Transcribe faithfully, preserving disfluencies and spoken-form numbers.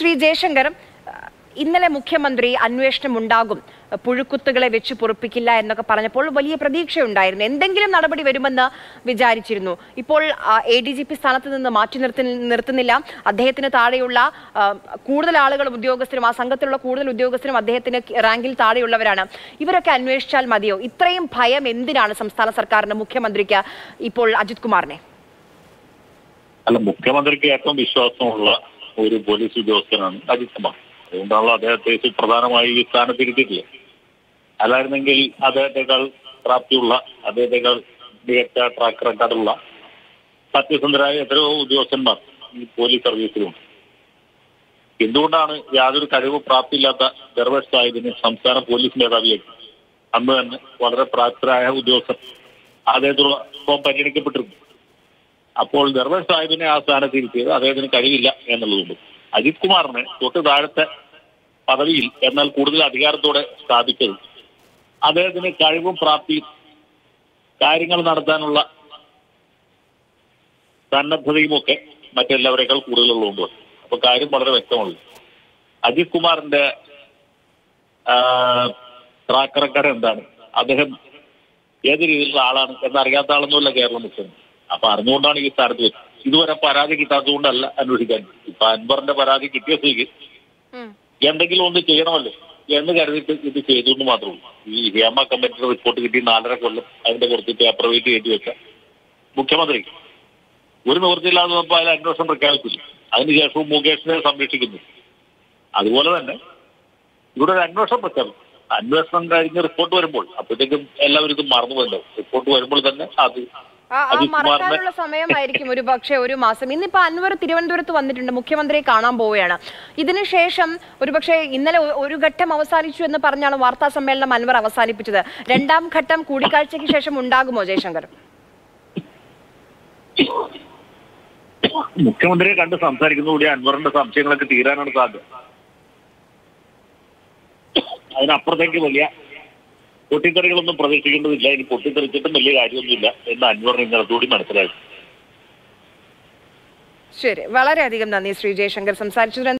ശ്രീ ജയശങ്കർ, ഇന്നലെ മുഖ്യമന്ത്രി അന്വേഷണം ഉണ്ടാകും, പുഴുക്കുത്തുകളെ വെച്ച് പൊറുപ്പിക്കില്ല എന്നൊക്കെ പറഞ്ഞപ്പോൾ വലിയ പ്രതീക്ഷയുണ്ടായിരുന്നു. എന്തെങ്കിലും നടപടി വരുമെന്ന് വിചാരിച്ചിരുന്നു. ഇപ്പോൾ എ ഡി ജി പി സ്ഥാനത്ത് നിന്ന് മാറ്റി നിർത്തി നിർത്തുന്നില്ല അദ്ദേഹത്തിന് താഴെയുള്ള കൂടുതൽ ആളുകളും ഉദ്യോഗസ്ഥരും ആ സംഘത്തിലുള്ള കൂടുതൽ ഉദ്യോഗസ്ഥരും അദ്ദേഹത്തിന് റാങ്കിൽ താഴെയുള്ളവരാണ്. ഇവരൊക്കെ അന്വേഷിച്ചാൽ മതിയോ? ഇത്രയും ഭയം എന്തിനാണ് സംസ്ഥാന സർക്കാരിന്, മുഖ്യമന്ത്രിക്ക് ഇപ്പോൾ അജിത് കുമാറിനെ? അല്ല, മുഖ്യമന്ത്രിക്ക് ഏറ്റവും വിശ്വാസമുള്ള ഒരു പോലീസ് ഉദ്യോഗസ്ഥനാണ് അജിത് കുമാർ. അതുകൊണ്ടാണല്ലോ അദ്ദേഹത്തെ സുപ്രധാനമായി ഈ സ്ഥാനത്തിരുത്തിയിട്ടില്ല. അല്ലായിരുന്നെങ്കിൽ അദ്ദേഹത്തെക്കാൾ പ്രാപ്തിയുള്ള, അദ്ദേഹത്തെക്കാൾ മികച്ച ട്രാക്ക് റെക്കോർഡുള്ള സത്യസന്ധരായ എത്രയോ ഉദ്യോഗസ്ഥന്മാർ ഈ പോലീസ് സർവീസിലുണ്ട്. എന്തുകൊണ്ടാണ് യാതൊരു കഴിവ് പ്രാപ്തിയില്ലാത്ത ദർവേഷ് സാഹിബിന് സംസ്ഥാന പോലീസ് മേധാവിയായി അന്ന് തന്നെ വളരെ പ്രാപ്തരായ ഉദ്യോഗസ്ഥർ അദ്ദേഹത്തോടൊപ്പം പരിഗണിക്കപ്പെട്ടിരുന്നു? അപ്പോൾ ദർവേഷ് സാഹിബിനെ ആ സ്ഥാനത്ത് ഇരുത്തിയത് അദ്ദേഹത്തിന് കഴിവില്ല എന്നുള്ളതുകൊണ്ട് അജിത് കുമാറിനെ തൊട്ട് താഴത്തെ പദവിയിൽ എന്നാൽ കൂടുതൽ അധികാരത്തോടെ സ്ഥാപിച്ചത് അദ്ദേഹത്തിന് കഴിവും പ്രാപ്തിയും കാര്യങ്ങൾ നടത്താനുള്ള സന്നദ്ധതയും ഒക്കെ മറ്റെല്ലാവരേക്കാൾ കൂടുതലുള്ളതുകൊണ്ട് അപ്പൊ കാര്യം വളരെ വ്യക്തമുള്ളൂ. അജിത് കുമാറിന്റെ ട്രാക്ക് റെക്കോർഡ് എന്താണ്, അദ്ദേഹം ഏത് രീതിയിലുള്ള ആളാണ് എന്നറിയാത്ത ആളൊന്നുമല്ല കേരളം മുഖ്യമന്ത്രി. അപ്പൊ അറിഞ്ഞുകൊണ്ടാണ് ഈ സ്ഥാനത്ത് വെച്ചത്. ഇതുവരെ പരാതി കിട്ടാത്തതുകൊണ്ടല്ല അന്വേഷിക്കാൻ. ഇപ്പൊ അൻവറിന്റെ പരാതി കിട്ടിയ സ്ഥിതിക്ക് എന്തെങ്കിലും ഒന്ന് ചെയ്യണമല്ലോ എന്ന് കരുതിയിട്ട് ഇത് ചെയ്തുകൊണ്ട് മാത്രമേ ഉള്ളൂ. ഈ ഹേമ കമ്മിറ്റിയുടെ റിപ്പോർട്ട് കിട്ടി നാലര കൊല്ലം അതിന്റെ കുറച്ച് പേപ്പർ വെയിറ്റ് കയറ്റി വെച്ച മുഖ്യമന്ത്രി ഒരു നിവൃത്തിയില്ലാതെ വന്നപ്പോൾ അതിൽ അന്വേഷണം പ്രഖ്യാപിച്ചില്ല. അതിനുശേഷവും മുകേഷിനെ സംരക്ഷിക്കുന്നു. അതുപോലെ തന്നെ ഇവിടെ ഒരു അന്വേഷണം പ്രഖ്യാപിച്ചു. അന്വേഷണം കഴിഞ്ഞ് റിപ്പോർട്ട് വരുമ്പോൾ അപ്പോഴത്തേക്കും എല്ലാവരും ഇത് മറന്നുപോയല്ലോ. റിപ്പോർട്ട് വരുമ്പോൾ തന്നെ അത് മറക്കാനുള്ള സമയമായിരിക്കും ഒരു പക്ഷേ ഒരു മാസം. ഇന്നിപ്പോ അൻവർ തിരുവനന്തപുരത്ത് വന്നിട്ടുണ്ട്, മുഖ്യമന്ത്രിയെ കാണാൻ പോവുകയാണ്. ഇതിനുശേഷം ഒരുപക്ഷെ ഇന്നലെ ഒരു ഘട്ടം അവസാനിച്ചു എന്ന് പറഞ്ഞാണ് വാർത്താ സമ്മേളനം അൻവർ അവസാനിപ്പിച്ചത്. രണ്ടാം ഘട്ടം കൂടിക്കാഴ്ചയ്ക്ക് ശേഷം ഉണ്ടാകുമോ ജയശങ്കർ? മുഖ്യമന്ത്രിയെ കണ്ട് സംസാരിക്കുന്നതോടെ അൻവറിന്റെ സംശയങ്ങളൊക്കെ തീരാനാണ് സാധ്യത. അതിനപ്പുറത്തേക്ക് വലിയ പൊട്ടിത്തെറികളൊന്നും പ്രതീക്ഷിക്കേണ്ടതില്ല. ഇനി പൊട്ടിത്തെറിച്ചിട്ടും വലിയ കാര്യമൊന്നുമില്ല എന്ന് അൻവറിന് ഇന്നലത്തോടെ മനസ്സിലായി. ശരി, വളരെയധികം നന്ദി ശ്രീ ജയശങ്കർ സംസാരിച്ചത്.